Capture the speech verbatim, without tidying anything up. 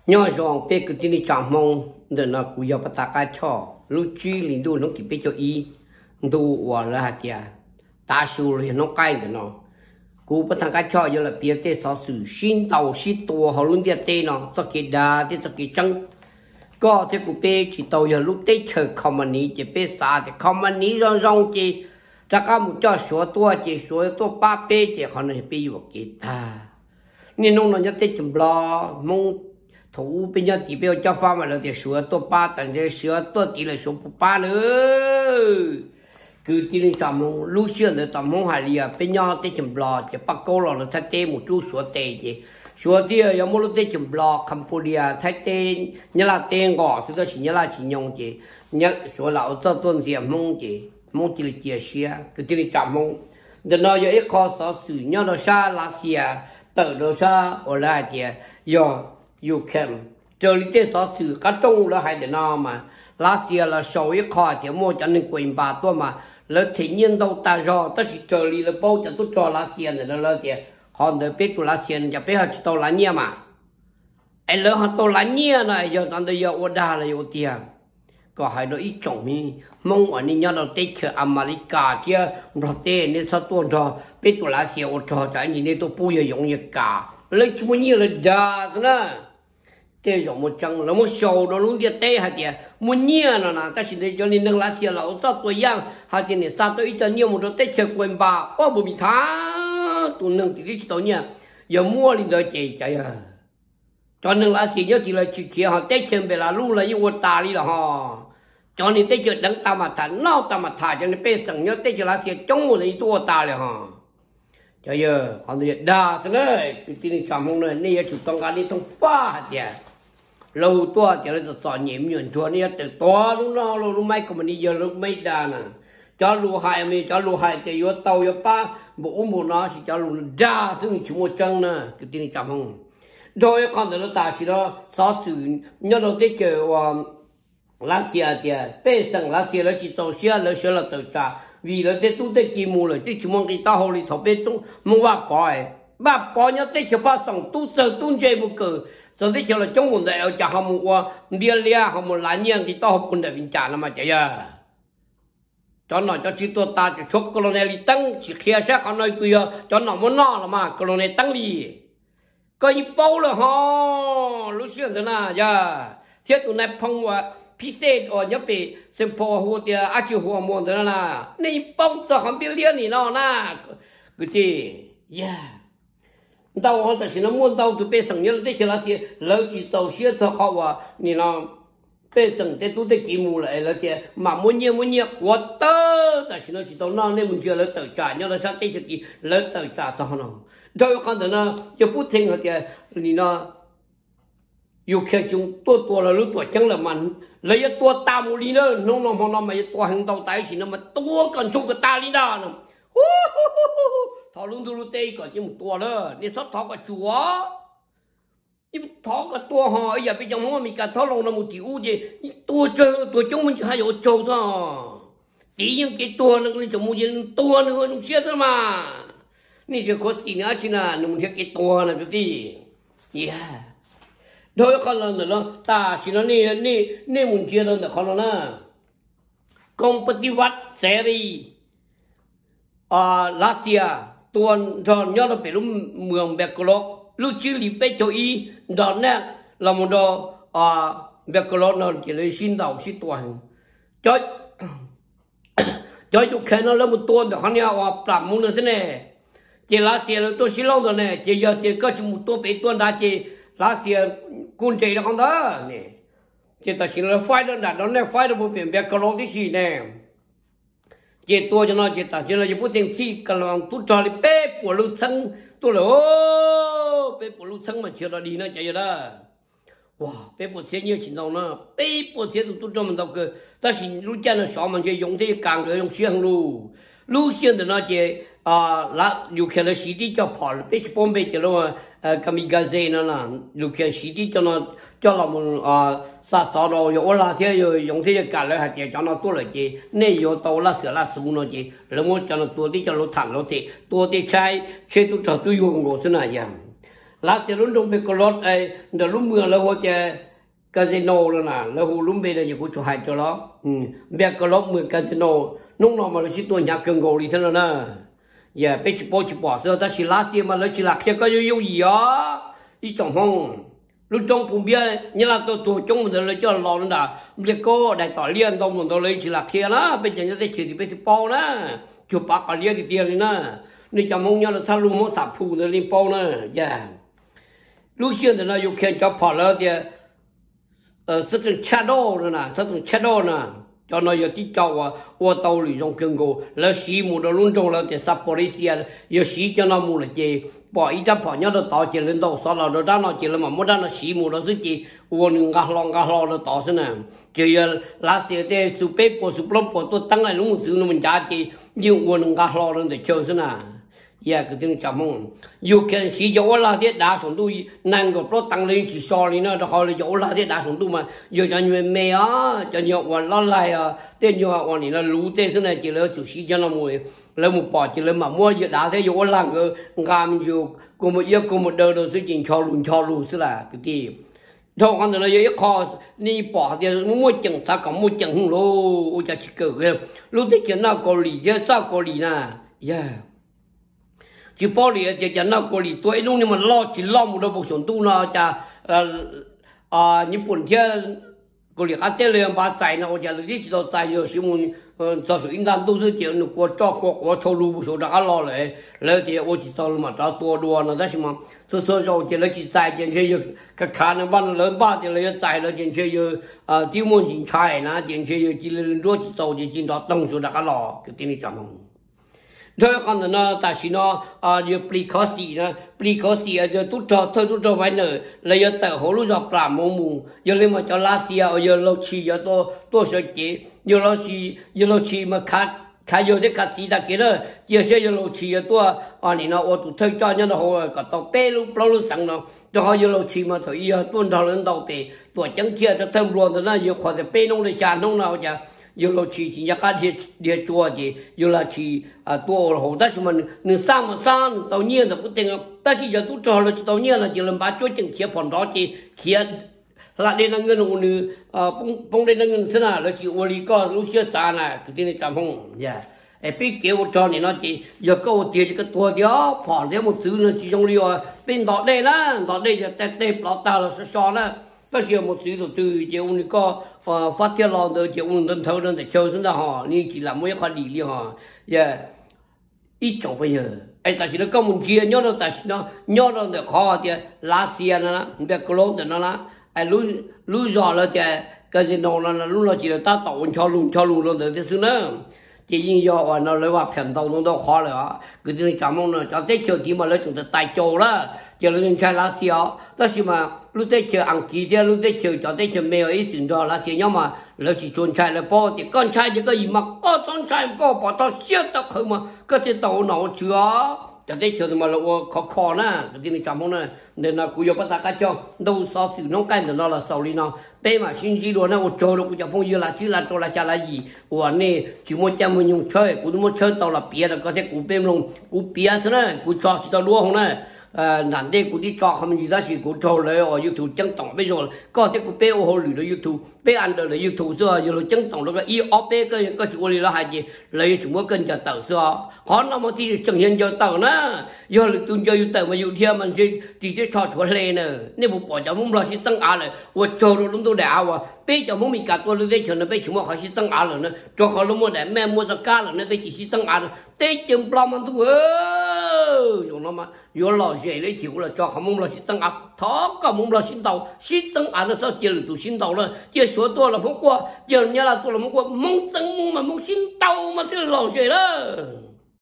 nhỏ rong bé cái tin chạm mong để nó cúi vào bắt cá cho lúc chi liền đu nó kịp bé cho y đu qua là hạt kia ta số rồi nó cay cái nó cú bắt cá cho giờ là bé tê sáu sự xin tàu xin tua họ luôn đi tê nó cho cái đà tê cho cái trăng có thế cú bé chỉ tàu giờ lúc tê chờ không mà ní chỉ bé xa thì không mà ní rong rong chỉ ta có một cho số tua chỉ số tua ba bé chỉ họ nói bé vào cái ta nên nông nó nhất tê chấm lo mong thủ bây giờ thì bây giờ cho pha mà là thì sửa tôi ba tầng thì sửa tôi thì là số ba nữa cứ chỉ nên chọn một lúc xưa là chọn một hai lia bây giờ thì chấm lò thì bắt câu lò là thay thế một chút sửa tệ gì sửa thì giờ một lúc thì chấm lò Campuchia thay thế như là tiền gõ thì chỉ như là chỉ nhung gì như sửa lão cho tôi thì mong gì mong chỉ là chia sẻ cứ chỉ nên chọn một để nói giờ ít khó sở sự như là sa lá xìa tự đó sa ở lại thì giờ you can cho lý tế sở sự các trong là hai đứa nào mà lá xìa là sầu ít khó thì mua cho nên quyền bà tôi mà lỡ thị nhiên đâu ta rõ tất chỉ chờ lý là bao cho tôi cho lá xìa này là thì họ được biết tôi lá xìa cho biết họ chỉ tao lá nhia mà anh lỡ họ tao lá nhia này giờ tao bây giờ ở đây là ở tiền có hai đứa ít chồng mi mong ở nên nhớ đầu tết chờ America chứ rồi tết nên sao tôi cho biết tôi lá xìa ở cho cho anh nên tôi bùi dùng như cả lấy chúng nhiều là đa nữa thế rồi một chân là một sầu đó luôn địa tê hả chị muốn nhiều nó nè các chị để cho nên đừng lá xìa là ở sao tôi yang hả chị này sao tôi ít cho nhiều một đôi tết chơi quên bà ô bùi thá tôi nâng thì cái tôi nha giờ mua đi đợi chị chạy à cho nên lá xìa nhớ thì là chị kia họ tết chơi về là luôn là như quân ta đi là họ cho nên tết chơi đắng ta mà thà nao ta mà thà cho nên bây giờ nhớ tết chơi lá xìa chống một cái tua ta là họ cho giờ họ nói đa thế này cái tin chăm không này này chủ tông cái này thông pha thì lâu tua thì là sọ nhiễm nhuận chua này từ to lúc nào lúc mấy cái mình giờ lúc mấy đa nè cho lu hai mình cho lu hai thì vô tàu vô ba bộ bộ nó chỉ cho lu đaซึ่งchúng một chân nè cái tin chăm không rồi còn từ nó ta chỉ đó sáu sự nhớ đầu tiên chơi lá xìa thì bây giờ lá xìa là chỉ trồng xìa là xìa là tự trả vì là thế tôi thấy kỳ mù rồi thế chúng mình cái tao hồi thọ biết tôi muốn bắt bỏ bắt bỏ nhá thế cho bắt xong tôi sợ tôi chơi một cử rồi thế cho là trong một đại ở chả họ một qua bia lia họ một lá nhang thì tao học quân đại viên trả là mà chạy à cho nó cho chỉ tôi ta chỉ chốt colonel tăng chỉ kia sát con nói kia cho nó muốn nó là mà colonel tăng đi coi như bao là ho lúc xưa thế nào giờ thiết tụi này phong quaพิเศษอ่ะเนี่ยเป็นเซมโพหัวเดียอาชิหัวมวนเท่านั้นนะนี่ป้องจะทำเบี้ยเลี้ยนี่เนาะนะก็ที่ย่าดาวเขาแต่สิน้ำมันดาวตัวเป็นสังเกตได้เชื่อสิเราจีดาวเชื่อเขาเขาว่านี่เนาะเป็นสังเกตตัวได้กี่มูเลยแล้วเจ้ามามุ่งเยี่ยมุ่งเยี่ยวัดเตอร์แต่สิเราจีดาวนั่งเนี่ยมันเชื่อเราเติร์จ่าเนี่ยเราชาติจะกี่เราเติร์จ่าต่อเนาะดาวกันแต่นะจะพูดถึงเขาเจ้านี่เนาะอยู่แค่จงตัวตัวเรารู้ตัวจังละมันเลยตัวตามูลีเนอน้องน้องพอน้องมาตัวหังเตาไตสินะมันตัวกันชงกับตาลีน่านะทอลุงดูลูเต้ก่อนจิ้มตัวเลยนี่ซอสทอกับจัวจิ้มทอกับตัวห่ออย่าไปจังว่ามีการทอลงน้ำมูจิอู้จีตัวเจอตัวจงมันจะให้โอโจซะตียังกี่ตัวนึงนี่จะมูจิตัวนึงนุ่งเสียซะมานี่จะโคตรสีนะชินะนุ่งเทียกี่ตัวนะพี่พี่ย่าโดยคนเราเนี่ยตาสินะนี่นี่นี่มุนเชียร์เราเนี่ยคนเรานะกองปฏิวัติเสรีอ่ารัสเซียตัวตอนย้อนเราไปรุ่มเมืองเบกโลกลูกชื่อลิเปโจอีตอนนี้เรามาดูอ่าเบกโลกนั่นจะเลยสิ้นดาวสิ้นตัวจอยจอยจุกแค่นั้นแล้วมันตัวแต่ครั้งนี้ว่าปรับมุนเลยสิเนี่ยเจรัสเซียเราตัวสิ้นลงตัวเนี่ยเจยเจก็จมูกตัวไปตัวได้เจlá xìa cuốn chạy nó không đó nè chỉ ta chỉ là phai đó đặt đó nè phai đó bộ phim bé cái lô tí gì nè chỉ tôi cho nó chỉ ta chỉ là chỉ bộ phim gì cái lô tôi cho đi bé của lưu thân tôi là ô bé của lưu thân mà chưa ra đi nữa chạy đó wow bé bộ phim nhiều chuyện đâu nữa bé bộ phim tôi cho mình đâu cơ ta chỉ lưu chân nó xóa mình chỉ dùng thế càng được dùng xiên lưu lưu xiên thì nó chỉ à là dù khi là xí đi cho跑bé chỉ bom bé chỉ là kamikaze nó là lúc kia xí đi cho nó cho là một à sát sao rồi rồi là thế rồi dùng thế cả lại hạt cho nó tốt lại chứ này rồi tàu là sửa là súng nó chứ rồi muốn cho nó tốt đi cho nó thẳng nó thì tốt đi trái chơi tôi cho tôi dùng đồ thế này vậy lá xe luôn trong bên cái lót ấy để lúc mưa là họ chơi casino rồi nè là họ lúc bên này cũng cho hai cho đó bên cái lót mưa casino lúc nào mà nó chỉ tôi nhà cường gồ đi thế nào nè giờ bây giờ chỉ bỏ giờ ta chỉ lá xe mà nó chỉ là kia có yêu gì á ít trong không lúc trong vùng biển như là tôi tôi trong một giờ lấy cho lò nữa đã bây giờ đại tỏi liên đông một tôi lấy chỉ là kia đó bây giờ như thế chỉ bây giờ bao đó chụp bạc cả liên thì tiền nữa nên trong mong nhau là thằng luôn muốn sạp phụ rồi liên bao nữa yeah lúc xưa thì nó dùng khen cho phở là thì ờ rất là shadow nữa nè rất là shadow nè cho nó giờ tí cháu à ô tô lì trong kênh cô là xí mù đó luôn trong là thì sắp policia giờ xí cho nó mù là gì bỏ ít ra bỏ nhau nó tỏ chỉ lên đầu sau là nó ra nó chỉ là mà muốn ra nó xí mù đó chứ gì ô nương gà long gà lo nó tỏ thế này chỉ là lá xe để sụp bếp bỏ sụp lốp bỏ tôi tăng lại lúc một thứ nó mình trả chỉ nhưng ô nương gà lo nó để chơi thế này yeah cái tiếng chăm mong you can see chỗ là thế đa số tôi năng có pro tăng lên chỉ so đi nữa đó là chỗ là thế đa số tôi mà giờ cho nhiều mẹ á cho nhiều quan lo lại à tên nhiều quan này là lú tên thế này chỉ là chủ sĩ cho nó mùi là một bỏ chỉ là mà mua giờ đa thế chỗ là cái ngàm dù cùng một yêu cùng một đời đồ sự chỉnh cho lùn cho lùn thế là cái gì thôi con là giờ khó ni bỏ thì mua chẳng sao có mua chẳng không lô ôi chả chỉ cỡ lúc thế chuyện nào có lý chứ sao có lý nè yeah chỉ bỏ đi thì chẳng nào có lý tuổi lúc nhưng mà lo chỉ lo một đôi bộ sủng tu nó chả à những buồn thế có lý ăn tết liền ba trái nó chả lý chỉ tao trái rồi chỉ muốn cho sự in đan tu sư chuyện nó qua cho qua qua cho lu bộ sủng đã lo lại lại thì ôi chỉ tao mà tao tua đua nó đấy mà sơ sơ rồi chỉ lấy chỉ trái chuyện chơi cái khả năng ban lớn ba thì lấy trái là chuyện chơi à tiêu môn chuyện trái na chuyện chơi chỉ lấy đua chỉ tao chỉ chuyện đó đông số đã lo cái tiếng này chẳng không thôi con nó ta chỉ nó à giờ precaution nó precaution giờ tút cho thôi tút cho vậy nữa lấy giờ tự hồ lúc giờ làm mông mù giờ lên mà cho lá xia giờ lâu chi giờ tôi tôi sẽ chỉ giờ lâu chi giờ lâu chi mà khát khát giờ để khát gì ta kia đó giờ sẽ giờ lâu chi giờ tôi à này nó ô tụt thôi cho nhau nó hồ cả tàu bé lúc bao lúc sáng nó cho họ giờ lâu chi mà thôi giờ tôi đầu lên đầu tệ tôi chẳng chia cho thêm luôn nó giờ khỏi cái bé nông để chán nông nào chả yêu là chỉ chỉ nhắc cái địa chùa gì yêu là chỉ à tua hồ đó chứ mình nửa sang mà sang tàu nhiên là cũng tiền ta chỉ giờ tu trò là tàu nhiên là chỉ làm ba chỗ chừng chia phần đó chỉ kia là đây là người nông nữ à bông bông đây là người thế nào là chỉ ô lý có lúc xưa xa này cái tên này chăm không yeah ai biết kiểu trò này nó chỉ giờ có một tiền cái tua đó phòn theo một thứ nó chỉ trong liều bên đó đây là đó đây giờ tết tết đó ta là so là có nhiều một sự đầu tư chỉ ông có phát triển lo được chỉ ông đơn thâu đơn để chơi chúng ta họ nên chỉ là mỗi khoản lý li họ yeah ít chỗ bây giờ ai ta chỉ là có một chia nhớ nó ta nó nhớ nó để khó thì lá xia nó để cái lỗ để nó là ai lú lú giò là thì cái gì nó là lú là chỉ là ta tạo cho luôn cho luôn rồi để thứ nữa chỉ như do nó lấy vào phần đầu nó khó rồi cái gì chả mong nó cho tết chơi thì mà lấy chúng ta tài trâu đó chỉ là những cái lá xia đó là mà lúc tết chơi ăn kỳ thế lúc tết chơi cho tết chơi mèo ấy chuyện đó là gì nhau mà lấy chỉ chôn trai là bỏ thì con trai thì cái gì mà có con trai có bỏ tao chết tao không mà cái cái tàu nó chưa cho tết chơi mà là khó khó nè cái gì này chả mong nè nên là cúi bắt ta cái cho đâu so sự nông canh thì nó là sầu li nó thế mà xin chỉ luôn nè我做了我就碰见了只là做了下来一我呢就没见没用车我都没车到了别的个些古边龙古别是呢古抓起到落红呢呃，难得古啲作他们遇到是古做嘞，哦，要图正当，比如说，嗰啲古背我好捋到要图，背按到嚟要圖是吧？要嚟正當嗰個一惡背個個做嚟啦，係嘅，嚟全部跟着鬥是吧？可能我啲正現就鬥呢，要嚟斷咗要鬥咪要聽mình先直接錯出嚟呢，你冇bỏ就冇落去爭拗嘞，我做到咁多了啊，背就冇咪夾過你啲全部背全部開始爭拗了呢，做好了冇得咩冇得加了呢，背只是爭拗了，背正不啷麼都哦，用了嘛。有老些的就了，叫他们老去等啊，他个们老心到，心等啊的时候接了都心到了，接说多了不过，接人家了多了不过，蒙真蒙嘛蒙心到嘛，这老些了。